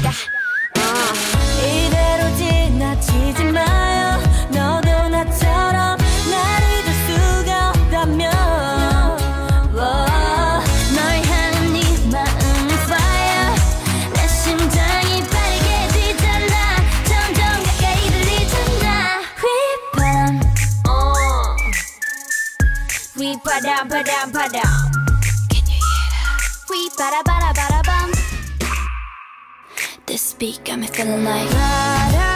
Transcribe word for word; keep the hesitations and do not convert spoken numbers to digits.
이대로 지나치지 마요. 너도 나처럼 날 잊을 수가 없다면 널 향한 네 마음은 fire. 내 심장이 빠르게 뛰잖아. 점점 가까이 들리잖아. 휘바람 휘바람 바람 바람 Can you hear that? 휘바라바라바라밤 This beat got me feeling like